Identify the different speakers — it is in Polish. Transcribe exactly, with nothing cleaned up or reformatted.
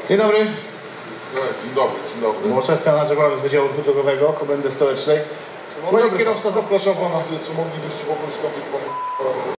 Speaker 1: Dzień dobry.
Speaker 2: Dzień dobry, dzień dobry.
Speaker 1: Młodsza Spiana Żegławy z Wydziału Ruchu Drogowego, Komendy Stołecznej. Panie kierowca, zapraszam pana.
Speaker 2: Czy moglibyście poprosić tam być pan